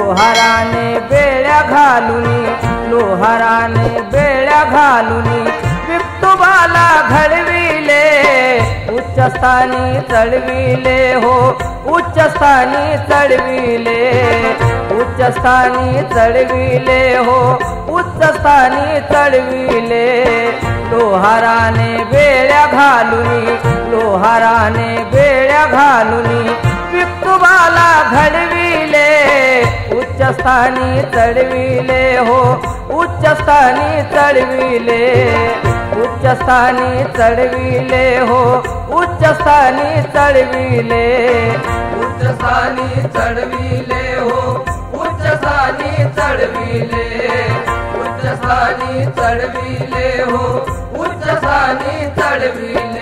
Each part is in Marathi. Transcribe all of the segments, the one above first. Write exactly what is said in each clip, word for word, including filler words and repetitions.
लोहाराने बेड्या घालुनी लोहाराने बेड्या घालुनी विठोबाला घडविले उच्चस्थानी चढविले हो उच्चस्थानी चढविले उच्चस्थानी चढविले हो उच्चस्थानी चढविले लोहाराने बेड्या घालुनी लोहाराने बेड्या घालुनी विठोबाला घडविले उच्चस्थानी चढविले हो उच्चस्थानी चढविले उच्चस्थानी चढविले हो उच्चस्थानी चढविले उच्चस्थानी चढविले हो उच्चस्थानी चढविले उच्चस्थानी चढविले हो उच्चस्थानी चढविले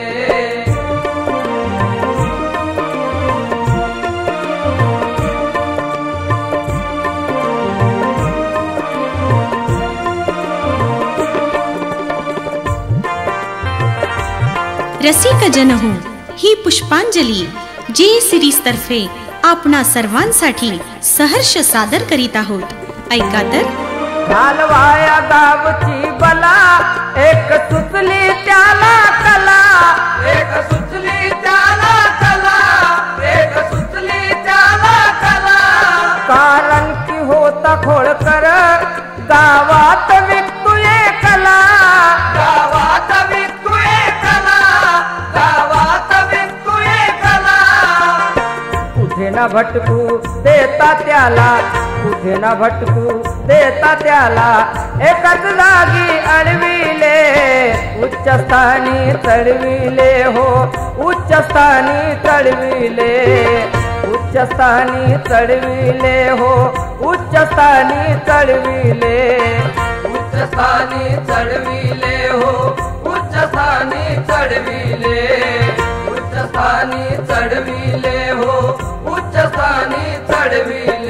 रसिक जन हो ही पुष्पांजली जे सिरीज तर्फे आपणा सर्वांसाठी सहर्ष सादर करीत आहोत। ऐका तर घालवाया गावची बला एक सुचली त्याला कला एक सुचली त्याला कला एक सुचली त्याला कला कारण की होता खोडकर गावात विकतोय कला गावात विकतोय कला गावात विकतोय कला कुठे ना भटकू देता त्याला कुठे ना भटकू देता त्याला एकच जागी अडविले उच्चस्थानी चढविले हो उच्चस्थानी चढविले उच्चस्थानी चढविले हो उच्चस्थानी चढविले उच्चस्थानी चढविले हो उच्चस्थानी चढविले उच्चस्थानी चढविले हो उच्चस्थानी चढविले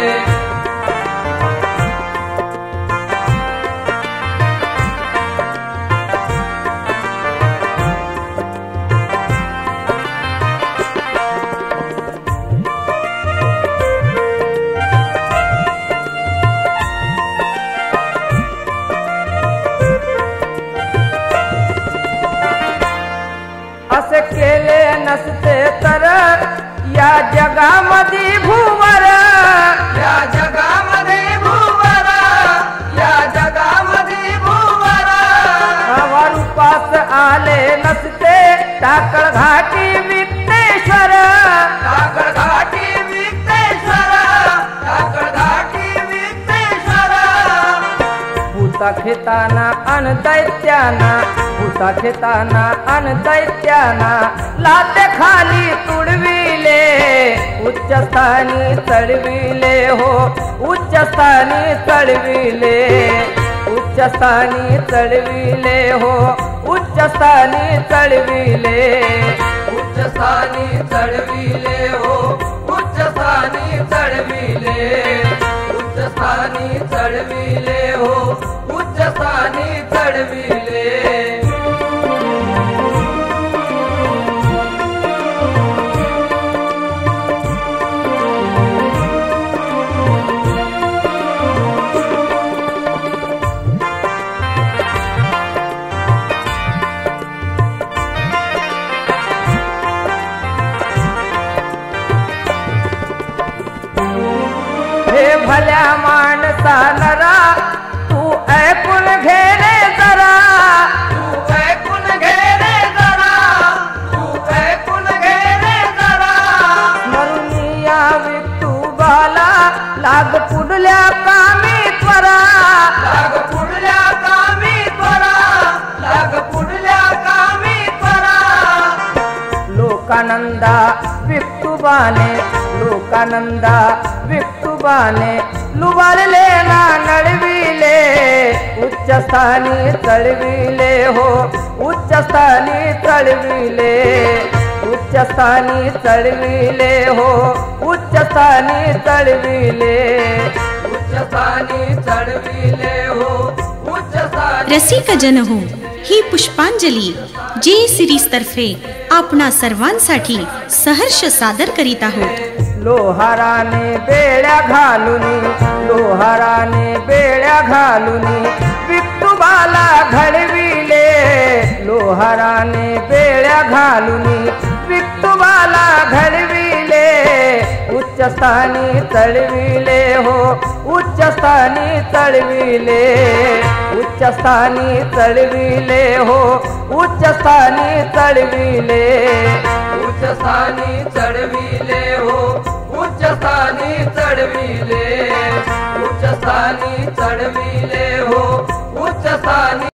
असे केले नसते तर या जगामध्ये भूवर या जगामध्ये भूवर या जगामध्ये भूवर रूपास आले नसते टाकळ घाटी विघ्नेश्वर टाकळ घाटी विघ्नेश्वर टाकळ घाटी विघ्नेश्वर भूता खेताना अन दैत्याना भूता खेताना अन दैत्याना लाते खाली तुडविले उच्चस्थानी चढविले हो उच्चस्थानी चढविले उच्चस्थानी चढविले हो उच्चस्थानी चढविले उच्चस्थानी चढविले हो उच्चस्थानी चढविले उच्चस्थानी चढविले हो उच्चस्थानी चढविले भल्या माणसा नरा तू ऐकून घे रे जरा तू ऐकून घे रे जरा तू ऐकून घे रे जरा म्हणून या विठोबाला लाग पुढल्या कामी त्वरा लाग पुढल्या कामी त्वरा लाग पुढल्या कामी त्वरा लोकानंदा विठोबाने लोकानंदा विठोबाने लुबारले ना नडविले उच्चस्थानी चढविले हो उच्चस्थानी चढविले उच्चस्थानी चढविले हो उच्चस्थानी चढविले उच्चस्थानी चढविले हो उच्चस्थानी रसिक जन हो ही पुष्पांजली जे सिरीज तर्फे आपणा सर्वांसाठी सहर्ष सादर करीत आहोत। लोहाराने बेड्या घालुनी लोहाराने बेड्या घालुनी विठुबाला घडविले लोहाराने बेड्या घालुनी विठुबाला घडविले उच्चस्थानी चढविले हो उच्चस्थानी चढविले उच्चस्थानी चढविले हो उच्चस्थानी चढविले उच्चस्थानी